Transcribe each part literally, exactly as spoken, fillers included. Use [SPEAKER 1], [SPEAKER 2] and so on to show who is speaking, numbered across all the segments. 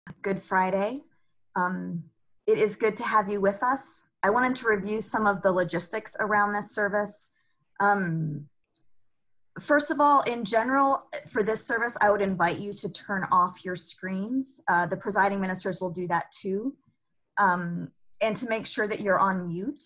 [SPEAKER 1] Good Friday. Um, it is good to have you with us. I wanted to review some of the logistics around this service. Um, first of all, in general, for this service, I would invite you to turn off your screens. Uh, the presiding ministers will do that too. Um, and to make sure that you're on mute.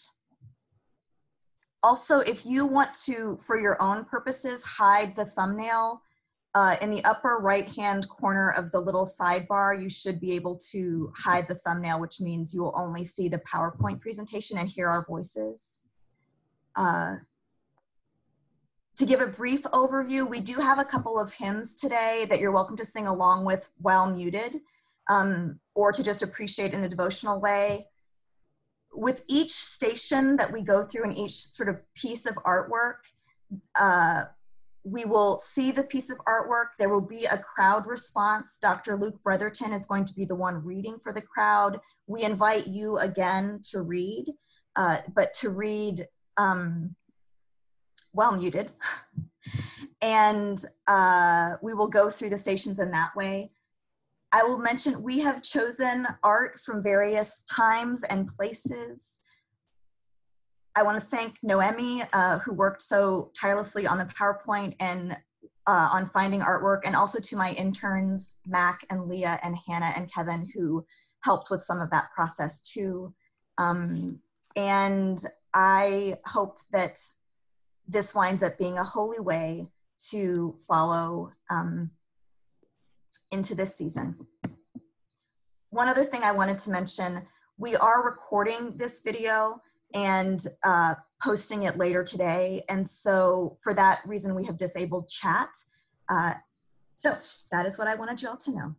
[SPEAKER 1] Also, if you want to, for your own purposes, hide the thumbnail, Uh, in the upper right-hand corner of the little sidebar, you should be able to hide the thumbnail, which means you will only see the PowerPoint presentation and hear our voices. Uh, to give a brief overview, we do have a couple of hymns today that you're welcome to sing along with while muted, um, or to just appreciate in a devotional way. With each station that we go through and each sort of piece of artwork, uh, we will see the piece of artwork. There will be a crowd response. Doctor Luke Bretherton is going to be the one reading for the crowd. We invite you again to read, uh, but to read um, well muted. And uh, we will go through the stations in that way. I will mention we have chosen art from various times and places. I want to thank Noemi, uh, who worked so tirelessly on the PowerPoint and uh, on finding artwork, and also to my interns, Mac and Leah and Hannah and Kevin, who helped with some of that process too. Um, and I hope that this winds up being a holy way to follow um, into this season. One other thing I wanted to mention, we are recording this video and uh, posting it later today. And so for that reason, we have disabled chat. Uh, so that is what I wanted you all to know.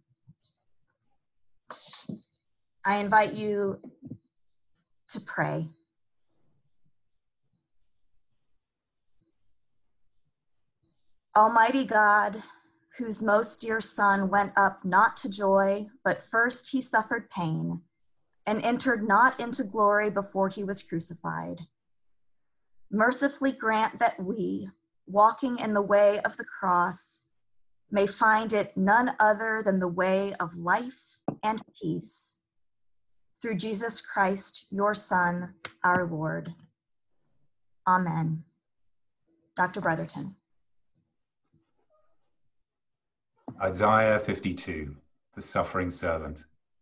[SPEAKER 1] I invite you to pray. Almighty God, whose most dear Son went up not to joy, but first he suffered pain, and entered not into glory before he was crucified. Mercifully grant that we, walking in the way of the cross, may find it none other than the way of life and peace. Through Jesus Christ, your Son, our Lord. Amen. Doctor Bretherton.
[SPEAKER 2] Isaiah fifty-two, the suffering servant.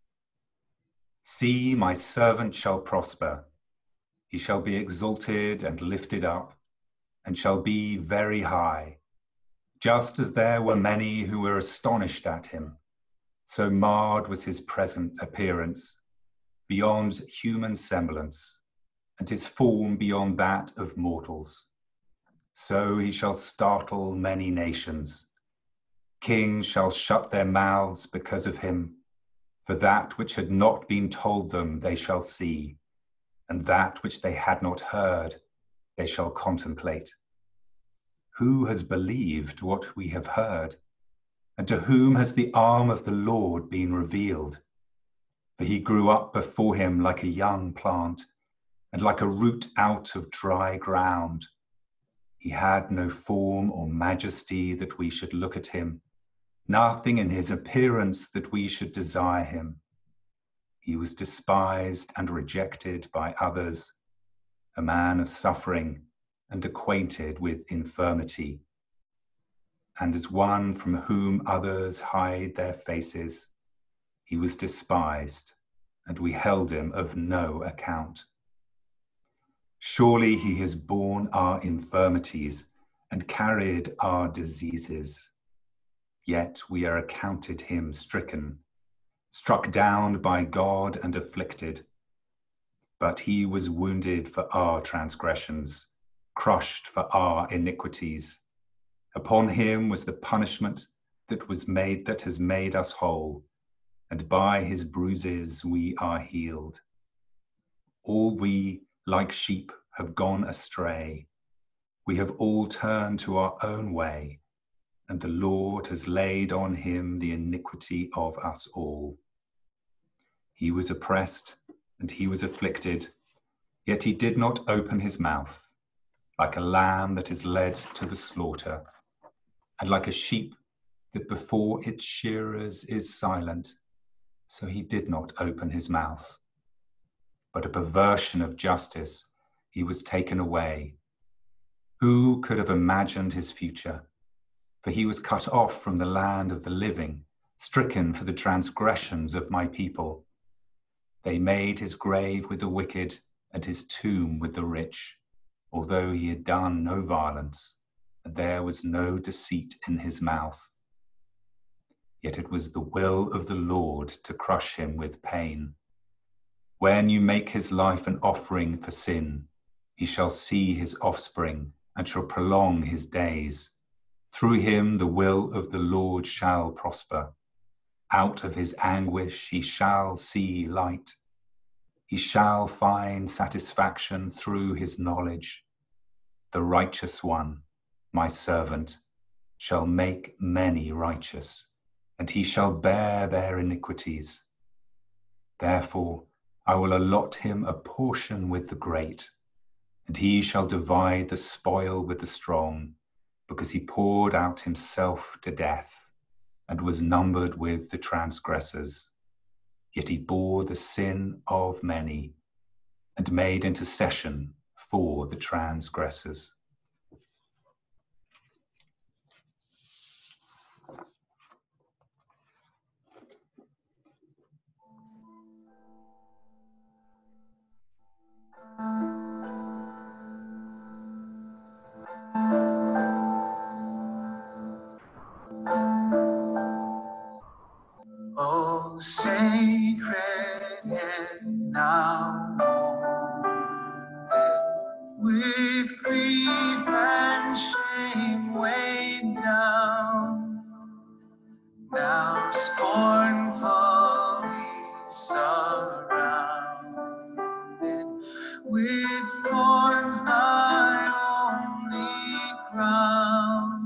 [SPEAKER 2] See, my servant shall prosper. He shall be exalted and lifted up, and shall be very high. Just as there were many who were astonished at him, so marred was his present appearance, beyond human semblance, and his form beyond that of mortals. So he shall startle many nations. Kings shall shut their mouths because of him. For that which had not been told them they shall see, and that which they had not heard they shall contemplate. Who has believed what we have heard? And to whom has the arm of the Lord been revealed? For he grew up before him like a young plant, and like a root out of dry ground. He had no form or majesty that we should look at him, nothing in his appearance that we should desire him. He was despised and rejected by others, a man of suffering and acquainted with infirmity. And as one from whom others hide their faces, he was despised, and we held him of no account. Surely he has borne our infirmities and carried our diseases. Yet we are accounted him stricken, struck down by God and afflicted. But he was wounded for our transgressions, crushed for our iniquities. Upon him was the punishment that was made, that has made us whole, and by his bruises we are healed. All we, like sheep, have gone astray. We have all turned to our own way, and the Lord has laid on him the iniquity of us all. He was oppressed and he was afflicted, yet he did not open his mouth. Like a lamb that is led to the slaughter, and like a sheep that before its shearers is silent, so he did not open his mouth. But a perversion of justice, he was taken away. Who could have imagined his future? For he was cut off from the land of the living, stricken for the transgressions of my people. They made his grave with the wicked and his tomb with the rich, although he had done no violence, and there was no deceit in his mouth. Yet it was the will of the Lord to crush him with pain. When you make his life an offering for sin, he shall see his offspring and shall prolong his days. Through him the will of the Lord shall prosper. Out of his anguish he shall see light. He shall find satisfaction through his knowledge. The righteous one, my servant, shall make many righteous, and he shall bear their iniquities. Therefore I will allot him a portion with the great, and he shall divide the spoil with the strong, because he poured out himself to death and was numbered with the transgressors. Yet he bore the sin of many and made intercession for the transgressors.
[SPEAKER 3] Oh, sacred and now with grief and shame weighed down, now scornfully surrounded with thorns, thy only crown.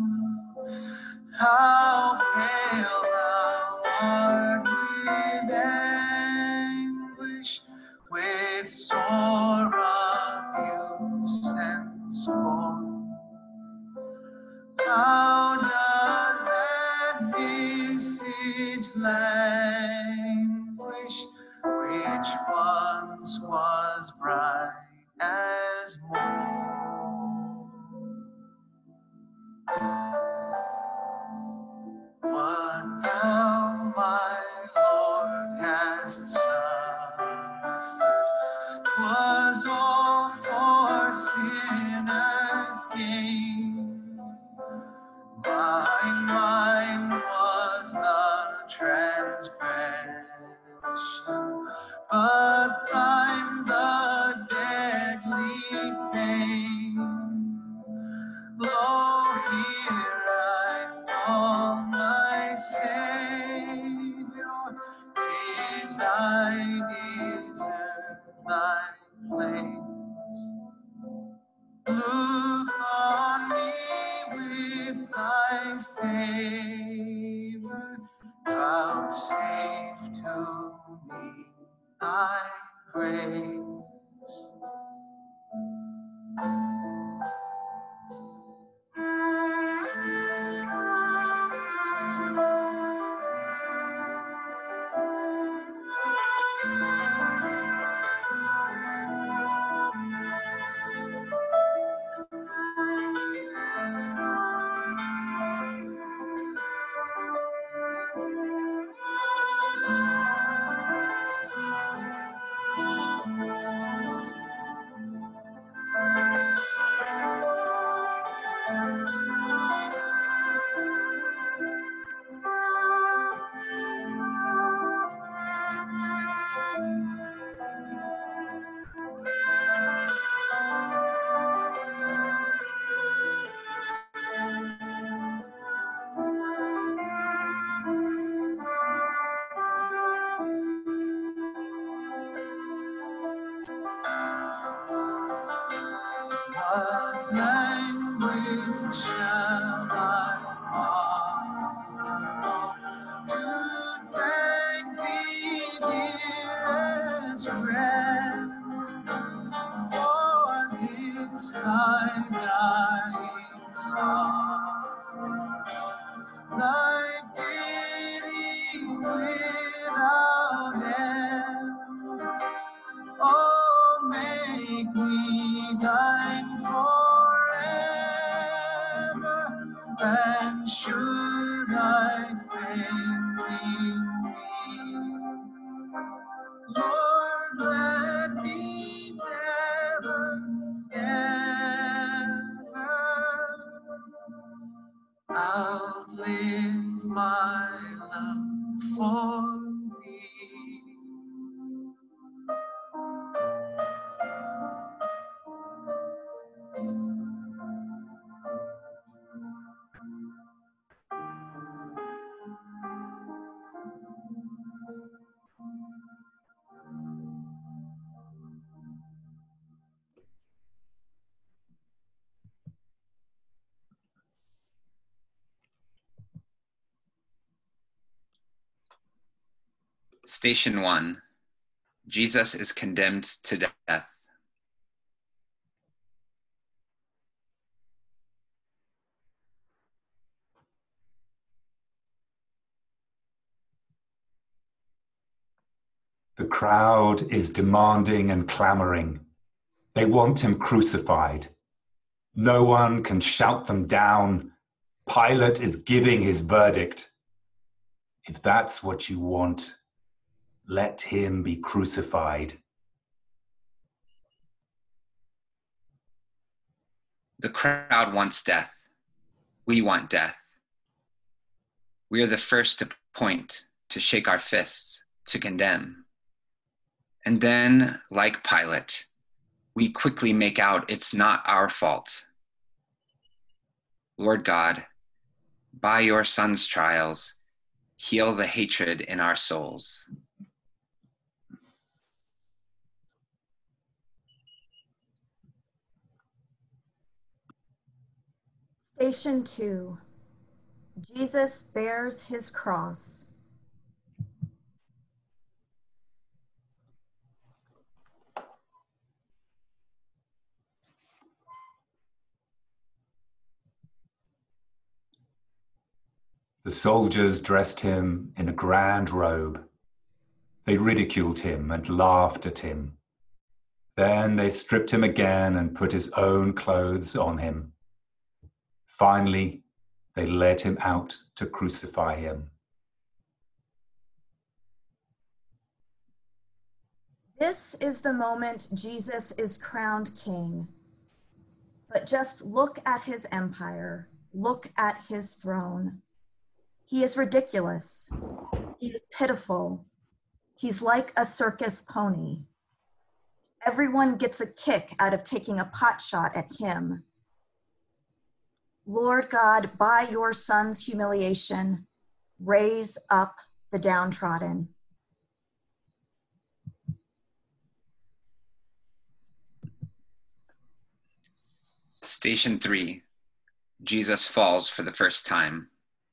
[SPEAKER 3] How pale thou art with anguish, with sore abuse and scorn. How does that visage languish, which once was bright as morn? What thou, my Lord, hast suffered, 'twas all for sinners' gain. Thine, mine was the transgression, but thine the deadly pain. Lo, here I fall, my Savior, 'tis I deserve thy place. Look on me with thy favor, vouchsafe to me thy grace. What language shall I borrow to thank thee, dearest friend, for this thy dying sorrow, thy pity without
[SPEAKER 4] Station one, Jesus is condemned to death.
[SPEAKER 2] The crowd is demanding and clamoring. They want him crucified. No one can shout them down. Pilate is giving his verdict. If that's what you want, let him be crucified.
[SPEAKER 4] The crowd wants death. We want death. We are the first to point, to shake our fists, to condemn. And then, like Pilate, we quickly make out it's not our fault. Lord God, by your Son's trials, heal the hatred in our souls.
[SPEAKER 1] Station two, Jesus bears his cross.
[SPEAKER 2] The soldiers dressed him in a grand robe. They ridiculed him and laughed at him. Then they stripped him again and put his own clothes on him. Finally, they led him out to crucify him.
[SPEAKER 1] This is the moment Jesus is crowned king. But just look at his empire. Look at his throne. He is ridiculous. He is pitiful. He's like a circus pony. Everyone gets a kick out of taking a pot shot at him. Lord God, by your Son's humiliation, raise up the downtrodden.
[SPEAKER 4] Station three, Jesus falls for the first time.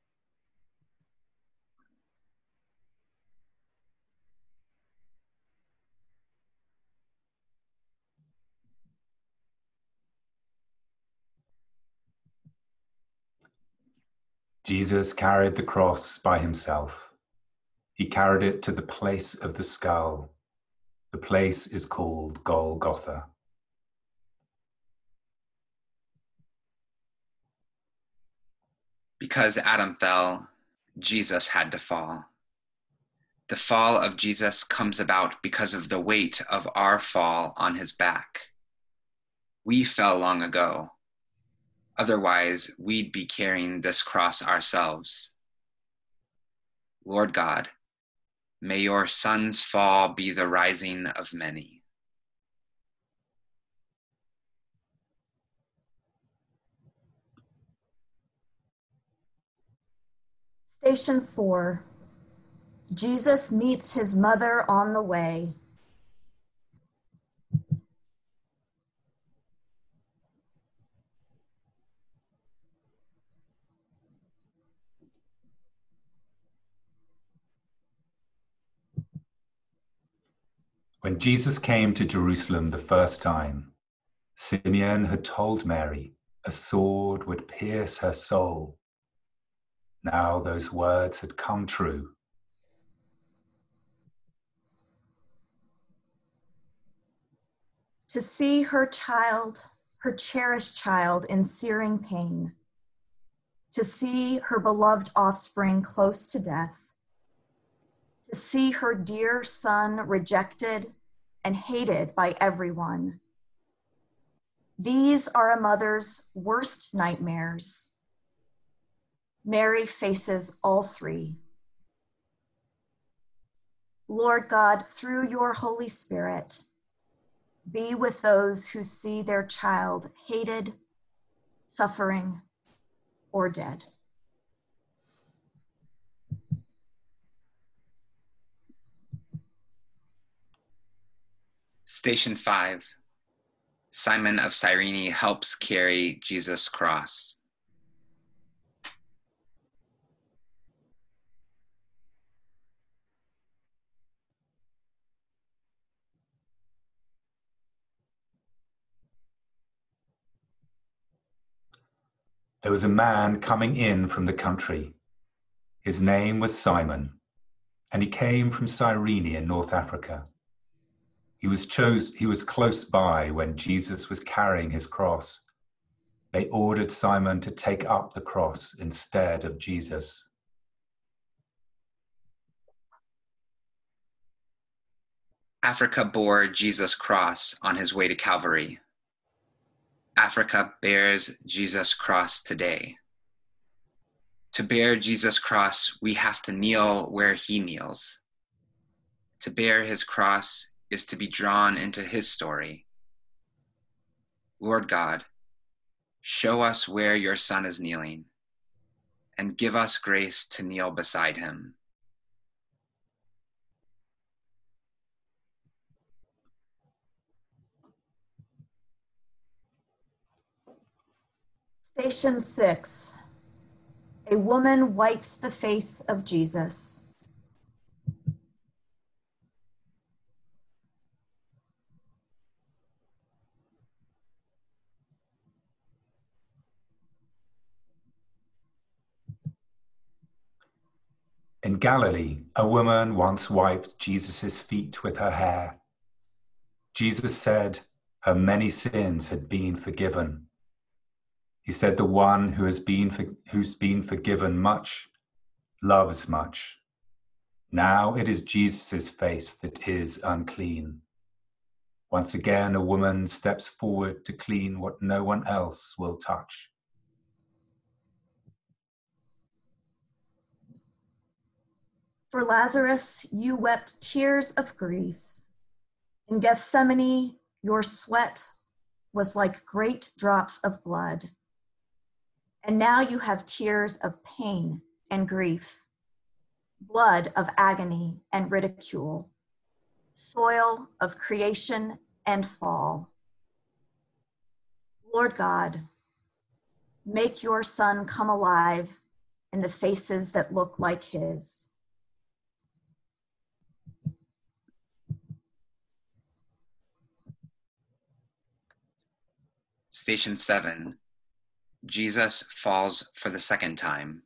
[SPEAKER 2] Jesus carried the cross by himself. He carried it to the place of the skull. The place is called Golgotha.
[SPEAKER 4] Because Adam fell, Jesus had to fall. The fall of Jesus comes about because of the weight of our fall on his back. We fell long ago. Otherwise, we'd be carrying this cross ourselves. Lord God, may your Son's fall be the rising of many.
[SPEAKER 1] Station four, Jesus meets his mother on the way.
[SPEAKER 2] When Jesus came to Jerusalem the first time, Simeon had told Mary a sword would pierce her soul. Now those words had come true.
[SPEAKER 1] To see her child, her cherished child, in searing pain. To see her beloved offspring close to death. To see her dear son rejected and hated by everyone. These are a mother's worst nightmares. Mary faces all three. Lord God, through your Holy Spirit, be with those who see their child hated, suffering, or dead.
[SPEAKER 4] Station five, Simon of Cyrene helps carry Jesus' cross.
[SPEAKER 2] there was a man coming in from the country. His name was Simon, and he came from Cyrene in North Africa. He was chose, he was close by when Jesus was carrying his cross. They ordered Simon to take up the cross instead of Jesus.
[SPEAKER 4] Africa bore Jesus' cross on his way to Calvary. Africa bears Jesus' cross today. To bear Jesus' cross, we have to kneel where he kneels. To bear his cross is to be drawn into his story. Lord God, show us where your Son is kneeling, and give us grace to kneel beside him.
[SPEAKER 1] Station six. A woman wipes the face of Jesus.
[SPEAKER 2] In Galilee, a woman once wiped Jesus' feet with her hair. Jesus said her many sins had been forgiven. He said the one who has been for, who's been forgiven much loves much. Now it is Jesus' face that is unclean. Once again, a woman steps forward to clean what no one else will touch.
[SPEAKER 1] For Lazarus, you wept tears of grief. In Gethsemane, your sweat was like great drops of blood. And now you have tears of pain and grief, blood of agony and ridicule, soil of creation and fall. Lord God, make your Son come alive in the faces that look like his.
[SPEAKER 4] Station seven, Jesus falls for the second time.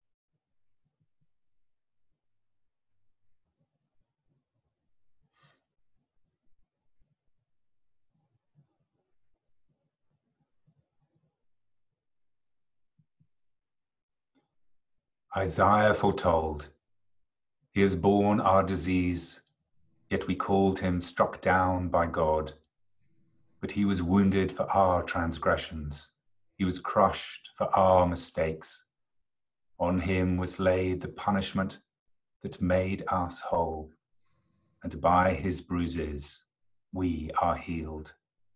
[SPEAKER 2] Isaiah foretold, he has borne our disease, yet we called him struck down by God. But he was wounded for our transgressions. He was crushed for our mistakes. On him was laid the punishment that made us whole, and by his bruises we are healed.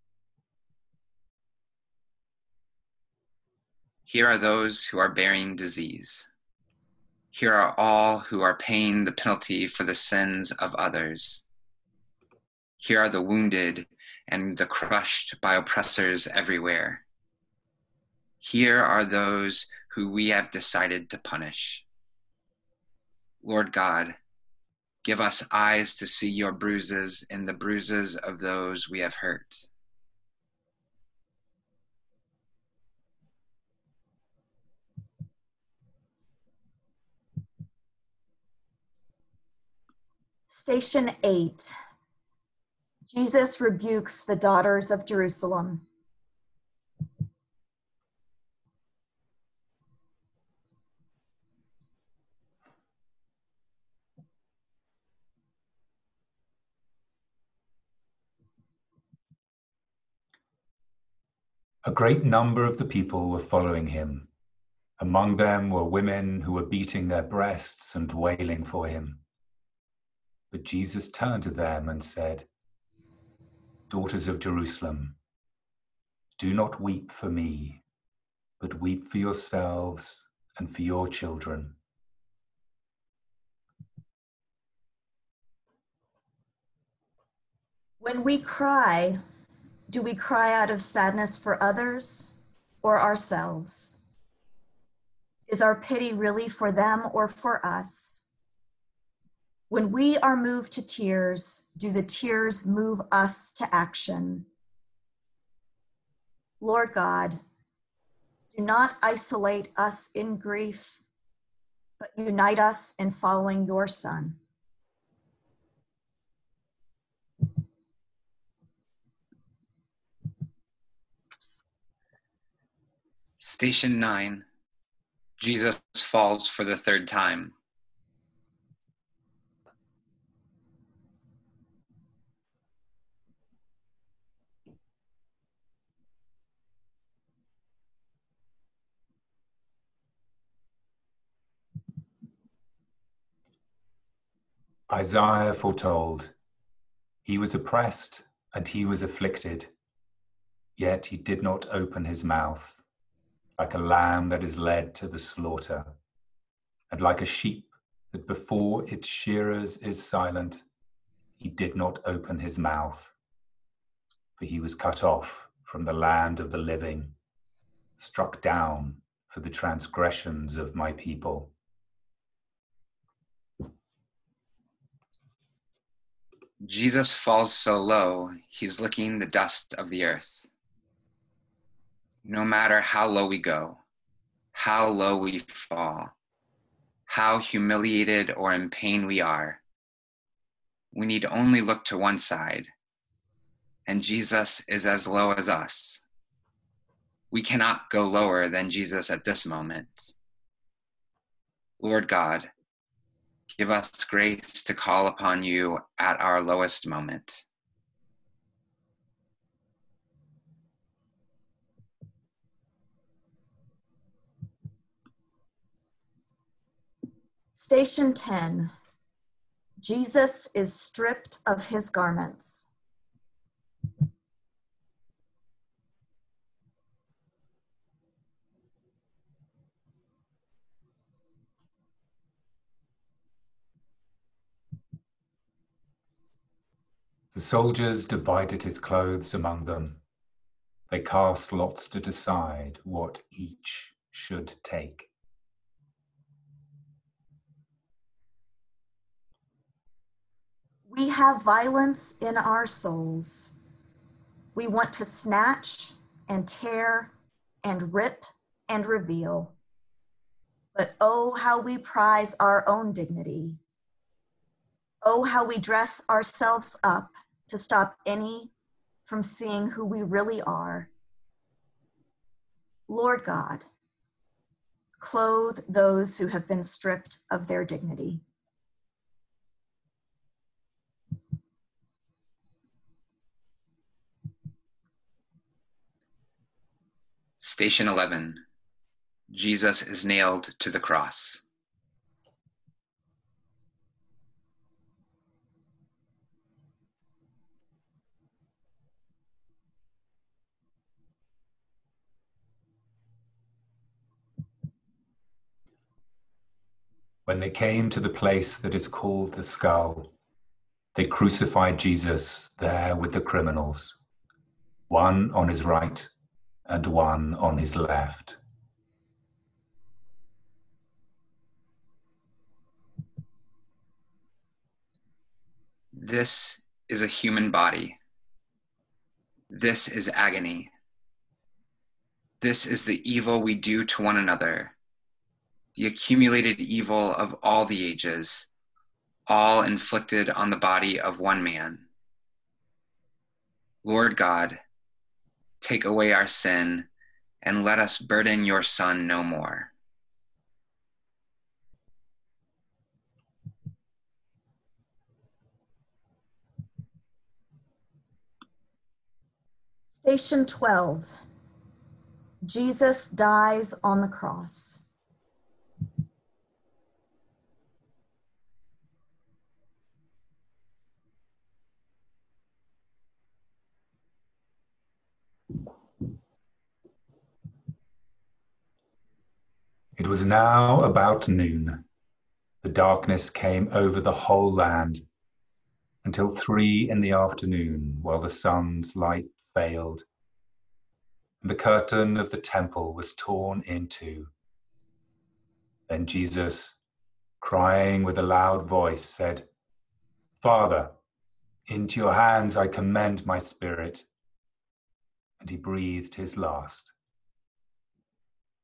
[SPEAKER 4] Here are those who are bearing disease. Here are all who are paying the penalty for the sins of others. Here are the wounded and the crushed by oppressors everywhere. Here are those who we have decided to punish. Lord God, give us eyes to see your bruises in the bruises of those we have hurt.
[SPEAKER 1] Station eight. Jesus rebukes the daughters of Jerusalem.
[SPEAKER 2] A great number of the people were following him. Among them were women who were beating their breasts and wailing for him. But Jesus turned to them and said, "Daughters of Jerusalem, do not weep for me, but weep for yourselves and for your children.
[SPEAKER 1] When we cry, do we cry out of sadness for others or ourselves? Is our pity really for them or for us? When we are moved to tears, do the tears move us to action? Lord God, Do not isolate us in grief, but unite us in following your Son.
[SPEAKER 4] Station nine, Jesus falls for the third time.
[SPEAKER 2] Isaiah foretold, he was oppressed and he was afflicted, yet he did not open his mouth, like a lamb that is led to the slaughter, and like a sheep that before its shearers is silent, he did not open his mouth. For he was cut off from the land of the living, struck down for the transgressions of my people.
[SPEAKER 4] Jesus falls so low, he's licking the dust of the earth. No matter how low we go, how low we fall, how humiliated or in pain we are, we need only look to one side, and Jesus is as low as us. We cannot go lower than Jesus at this moment. Lord God, give us grace to call upon you at our lowest moment.
[SPEAKER 1] Station ten, Jesus is stripped of his garments.
[SPEAKER 2] The soldiers divided his clothes among them. They cast lots to decide what each should take.
[SPEAKER 1] We have violence in our souls. We want to snatch and tear and rip and reveal. But oh, how we prize our own dignity. Oh, how we dress ourselves up to stop any from seeing who we really are. Lord God, clothe those who have been stripped of their dignity.
[SPEAKER 4] Station eleven, Jesus is nailed to the cross.
[SPEAKER 2] When they came to the place that is called the Skull, they crucified Jesus there with the criminals, one on his right and one on his left.
[SPEAKER 4] This is a human body. This is agony. This is the evil we do to one another, the accumulated evil of all the ages, all inflicted on the body of one man. Lord God, take away our sin and let us burden your Son no more.
[SPEAKER 1] Station twelve, Jesus dies on the cross.
[SPEAKER 2] It was now about noon. The darkness came over the whole land until three in the afternoon, while the sun's light failed, and the curtain of the temple was torn in two. Then Jesus, crying with a loud voice, said, "Father, into your hands I commend my spirit." And he breathed his last.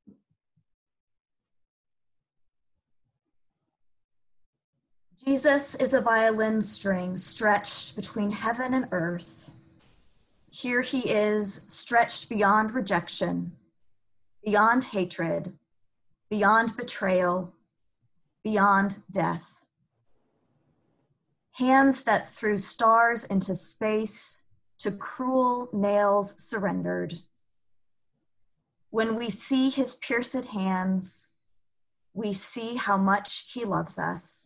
[SPEAKER 1] Jesus is a violin string stretched between heaven and earth. Here he is, stretched beyond rejection, beyond hatred, beyond betrayal, beyond death. Hands that threw stars into space, to cruel nails surrendered. When we see his pierced hands, we see how much he loves us.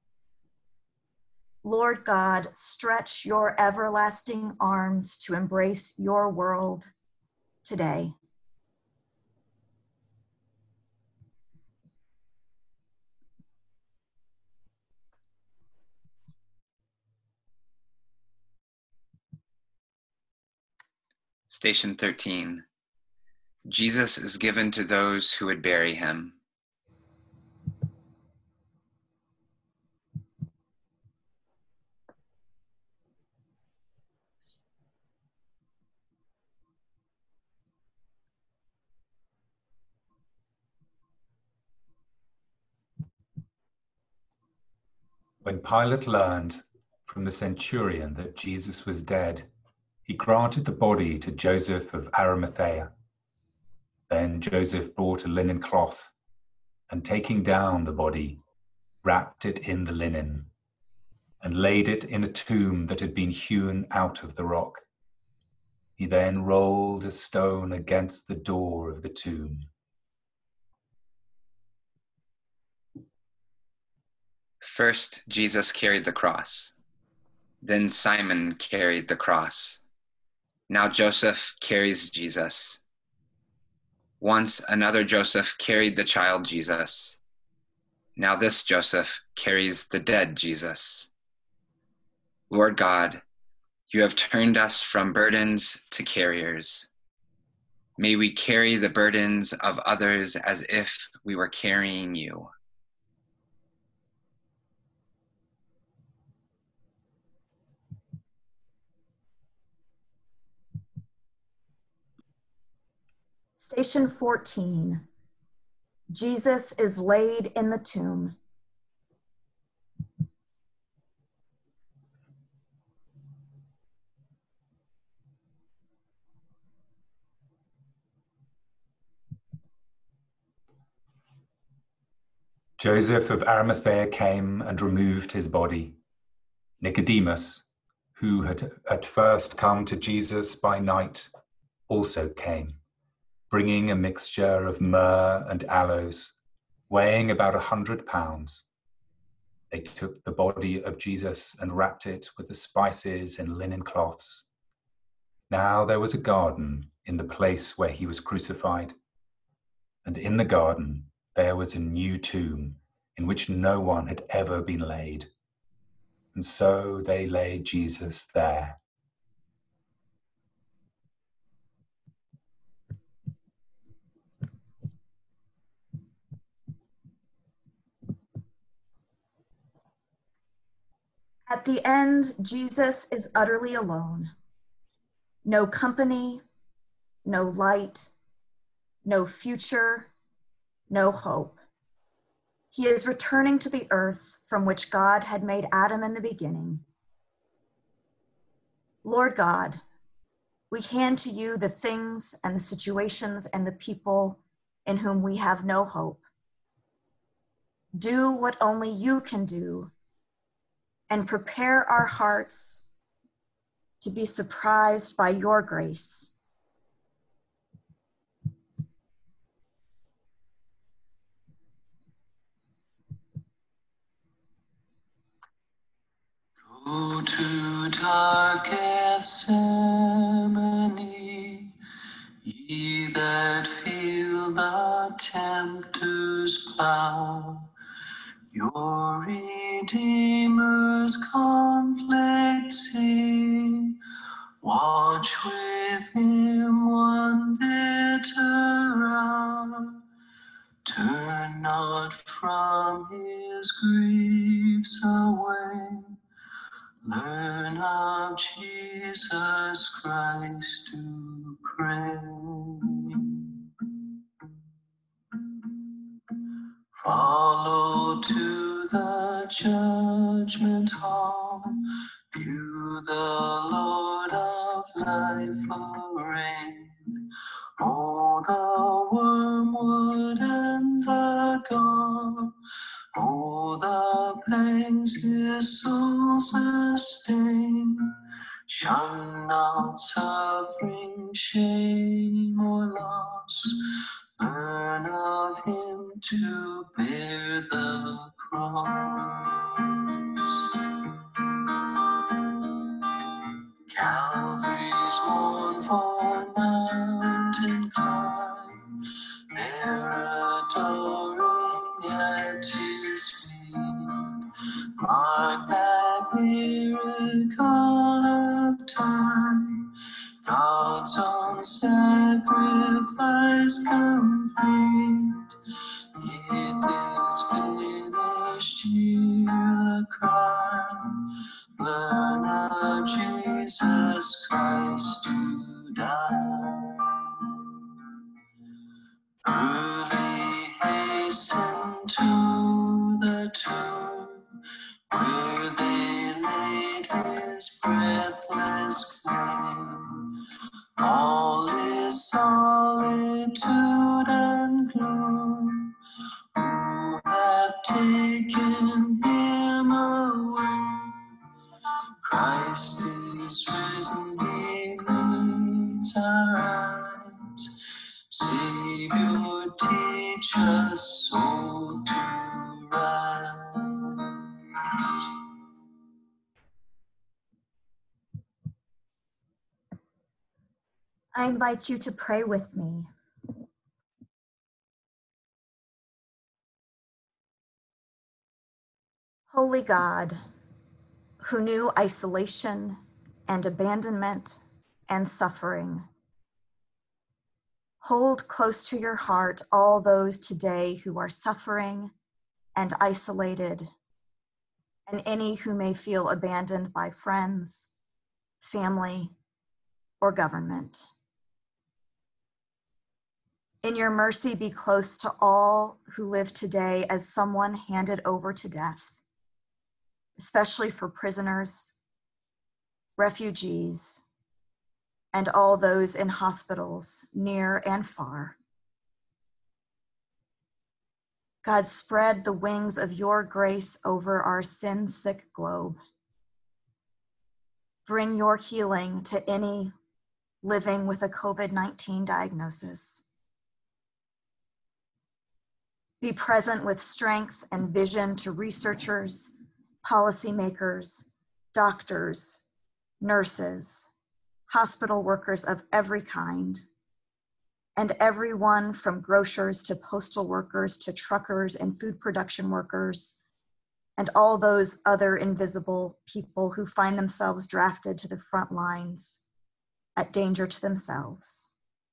[SPEAKER 1] Lord God, stretch your everlasting arms to embrace your world today.
[SPEAKER 4] Station thirteen. Jesus is given to those who would bury him.
[SPEAKER 2] When Pilate learned from the centurion that Jesus was dead, he granted the body to Joseph of Arimathea. Then Joseph brought a linen cloth, and taking down the body, wrapped it in the linen, and laid it in a tomb that had been hewn out of the rock. He then rolled a stone against the door of the tomb.
[SPEAKER 4] First, Jesus carried the cross. Then Simon carried the cross. Now Joseph carries Jesus. Once another Joseph carried the child Jesus. Now this Joseph carries the dead Jesus. Lord God, you have turned us from burdens to carriers. May we carry the burdens of others as if we were carrying you.
[SPEAKER 1] Station fourteen. Jesus is laid in the tomb.
[SPEAKER 2] Joseph of Arimathea came and removed his body. Nicodemus, who had at first come to Jesus by night, also came, bringing a mixture of myrrh and aloes, weighing about a hundred pounds. They took the body of Jesus and wrapped it with the spices in linen cloths. Now there was a garden in the place where he was crucified, and in the garden there was a new tomb in which no one had ever been laid. And so they laid Jesus there.
[SPEAKER 1] At the end, Jesus is utterly alone. No company, no light, no future, no hope. He is returning to the earth from which God had made Adam in the beginning. Lord God, we hand to you the things and the situations and the people in whom we have no hope. Do what only you can do and prepare our hearts to be surprised by your grace.
[SPEAKER 3] Go to dark Gethsemane, ye that feel the tempter's power. Your Redeemer's conflict see. Watch with him one bitter hour. Turn not from his griefs away. Learn of Jesus Christ to pray. Follow to the judgment hall, view the Lord of life arrayed. Oh, the wormwood and the gall, oh, the pangs his soul sustained. Shun not suffering, shame, or loss. Learn of him to bear the cross. Calvary's mournful mountain climb, there adoring at his feet. Mark that miracle of time, God's own sacrifice complete. It is finished, hear the cry. Learn of Jesus Christ to die. Early hasten to the tomb, where they laid his breathless claim. All is solitude and gloom. Who hath taken him away? Christ is risen, he meets our eyes. Savior, teach us so to rise.
[SPEAKER 1] I invite you to pray with me. Holy God, who knew isolation and abandonment and suffering, hold close to your heart all those today who are suffering and isolated, and any who may feel abandoned by friends, family, or government. In your mercy, be close to all who live today as someone handed over to death, especially for prisoners, refugees, and all those in hospitals near and far. God, spread the wings of your grace over our sin-sick globe. Bring your healing to any living with a COVID nineteen diagnosis. Be present with strength and vision to researchers, policymakers, doctors, nurses, hospital workers of every kind, and everyone from grocers to postal workers to truckers and food production workers, and all those other invisible people who find themselves drafted to the front lines at danger to themselves.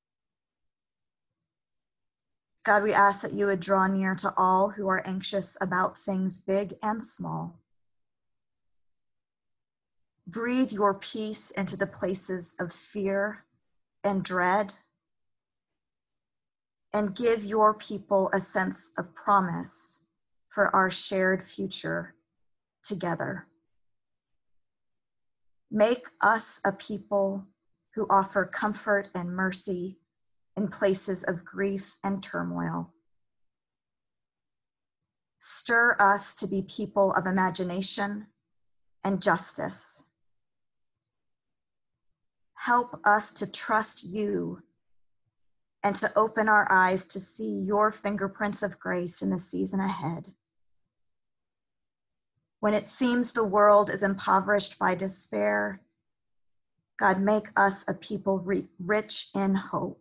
[SPEAKER 1] God, we ask that you would draw near to all who are anxious about things big and small. Breathe your peace into the places of fear and dread, and give your people a sense of promise for our shared future together. Make us a people who offer comfort and mercy in places of grief and turmoil. Stir us to be people of imagination and justice. Help us to trust you and to open our eyes to see your fingerprints of grace in the season ahead. When it seems the world is impoverished by despair, God, make us a people re- rich in hope.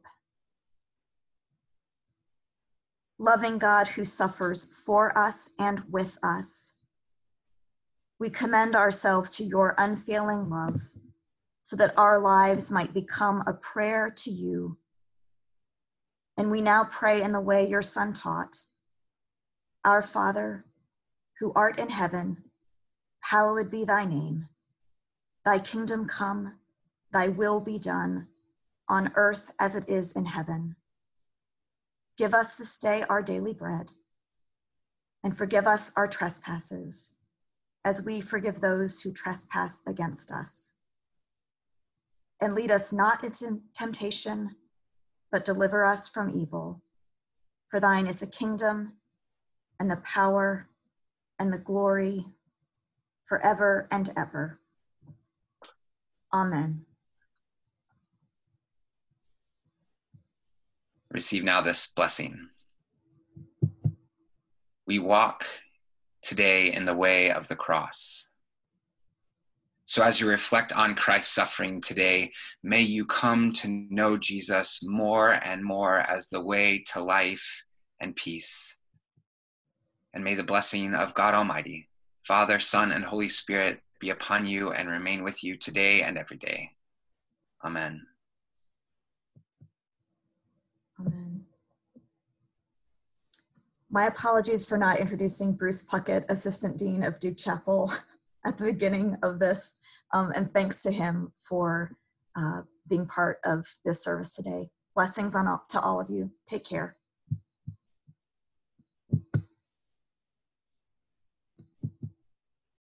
[SPEAKER 1] Loving God who suffers for us and with us, we commend ourselves to your unfailing love so that our lives might become a prayer to you. And we now pray in the way your Son taught. Our Father, who art in heaven, hallowed be thy name. Thy kingdom come, thy will be done, on earth as it is in heaven. Give us this day our daily bread, and forgive us our trespasses, as we forgive those who trespass against us. And lead us not into temptation, but deliver us from evil. For thine is the kingdom and the power and the glory forever and ever. Amen.
[SPEAKER 4] Receive now this blessing. We walk today in the way of the cross. So as you reflect on Christ's suffering today, may you come to know Jesus more and more as the way to life and peace. And may the blessing of God Almighty, Father, Son, and Holy Spirit be upon you and remain with you today and every day. Amen.
[SPEAKER 1] Amen. My apologies for not introducing Bruce Puckett, Assistant Dean of Duke Chapel, at the beginning of this, um, and thanks to him for uh, being part of this service today. Blessings on all, to all of you. Take care.